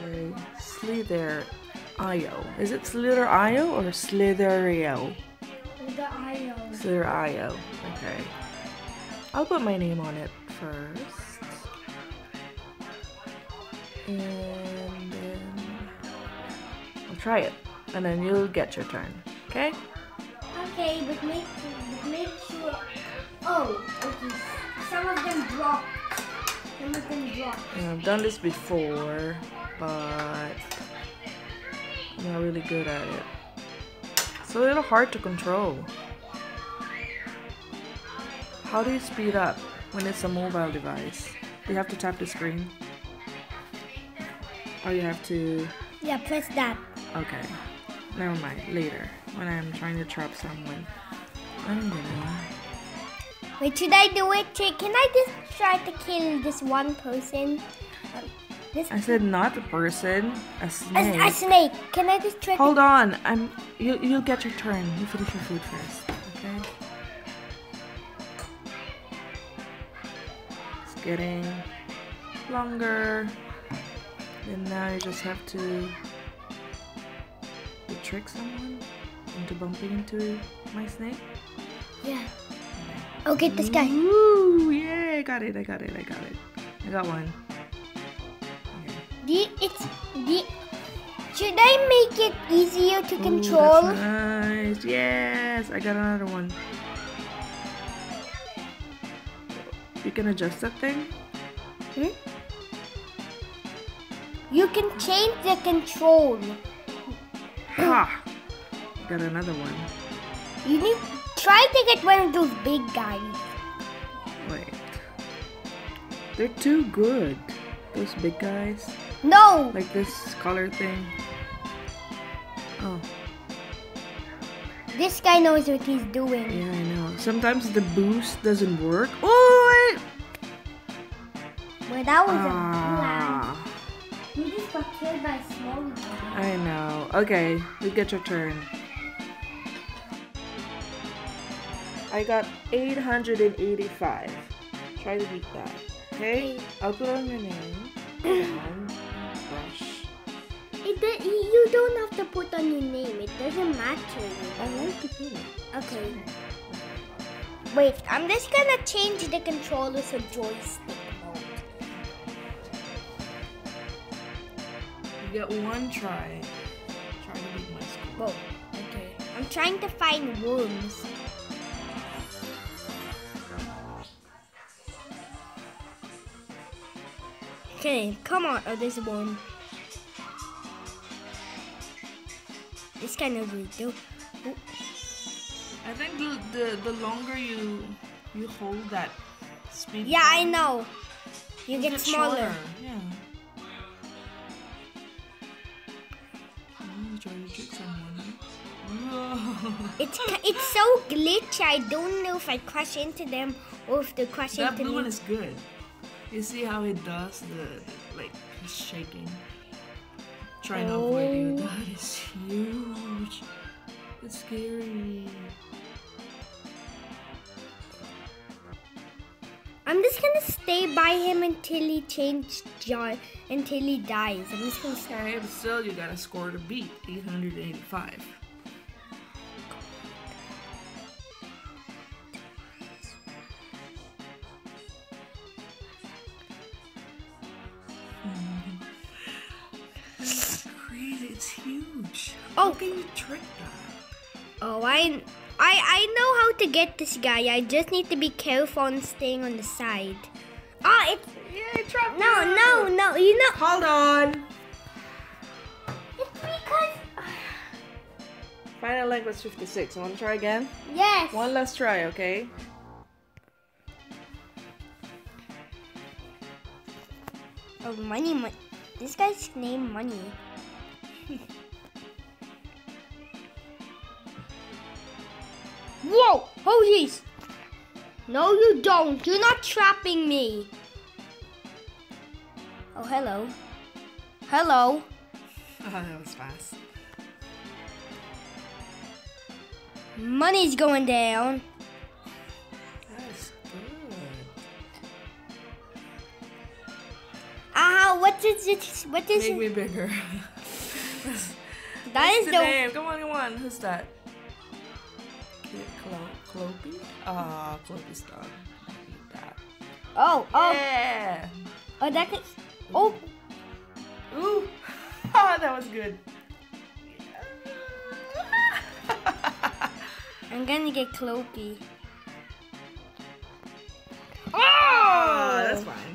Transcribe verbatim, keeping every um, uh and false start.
Okay, Slither Io. Is it Slither Io or Slitherio? The Io. Slither Io. Okay. I'll put my name on it first. And then I'll try it. And then you'll get your turn. Okay? Okay, but make, but make sure. Oh, okay. Some of them drop. Some of them drop. Yeah, I've done this before, but I'm not really good at it. It's a little hard to control. How do you speed up when it's a mobile device? Do you have to tap the screen? Or you have to... Yeah, press that. Okay. Never mind. Later. When I'm trying to trap someone. I'm gonna... Wait, should I do it? Can I just try to kill this one person? Um, this I said not a person. A snake. A, a snake. Can I just try Hold to... on. I'm... You, you'll get your turn. You finish your food first. Okay? It's getting longer. And now you just have to... to trick someone into bumping into my snake. Yeah. I'll get this guy. Ooh, yeah, I got it, I got it, I got it. I got one. Okay. The, it's... The, should I make it easier to Ooh, control? that's nice. Yes, I got another one. You can adjust that thing? Hmm? You can change the control. Ha! I got another one. You need try to get one of those big guys. Wait. They're too good. Those big guys. No. Like this color thing. Oh. This guy knows what he's doing. Yeah, I know. Sometimes the boost doesn't work. Oh, wait! Well, that was Ah. a blank. You just got killed by a small guy. I know. Okay, you get your turn. I got eight hundred eighty-five. Try to beat that. Okay? I'll put on your name. Down. Brush. It do- you don't have to put on your name. It doesn't matter. I like to put it. Okay. Wait, I'm just gonna change the controller to joystick mode. You get one try. Try to beat my score. Whoa. Okay. I'm trying to find worms. Okay, come on. Oh, there's a worm. This guy knows what he's doing. Oh. I think the, the the longer you you hold that speed. Yeah, I know. You it get gets smaller. shorter. Yeah. Oh, try to trick someone. Huh? It's it's so glitchy. I don't know if I crash into them or if they crash That into blue me. one is good. You see how it does the, the like it's shaking. Trying to avoid you. Oh. That is huge. It's scary. I'm just gonna stay by him until he changes joy until he dies. I'm just gonna stay. Okay, but still you got a score to beat. eight hundred eighty-five. It's crazy. It's huge. Oh. How can you trick that? Oh, I I I know how to get this guy. I just need to be careful on staying on the side. Ah, it's Yeah, I trapped no, you. no, no. You know, Hold on. it's because Final length was fifty-six. Want to try again? yes. One last try, okay? Oh, money, money. This guy's name Money. Whoa! Oh jeez! No, you don't. You're not trapping me. Oh, hello. Hello. Oh, that was fast. Money's going down. That's good. Ah, Wow, what is it? What is Make it? me bigger. That What's is the the. name? Come on, come on. Who's that? Clo Clopey? Ah, Clopey's done. I need that. Oh, oh, Yeah. oh, that could. Oh, Ooh. Ah, that was good. I'm gonna get Clopey. Ah, that's fine.